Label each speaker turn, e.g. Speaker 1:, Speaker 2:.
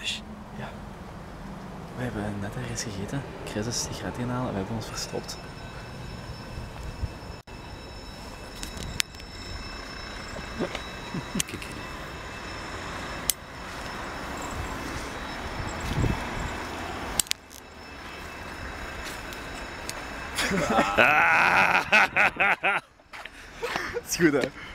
Speaker 1: Ja. We hebben net ergens gegeten. Chris is een sigaret inhalen en we hebben ons verstopt.
Speaker 2: Kijk.
Speaker 1: Is goed, hè?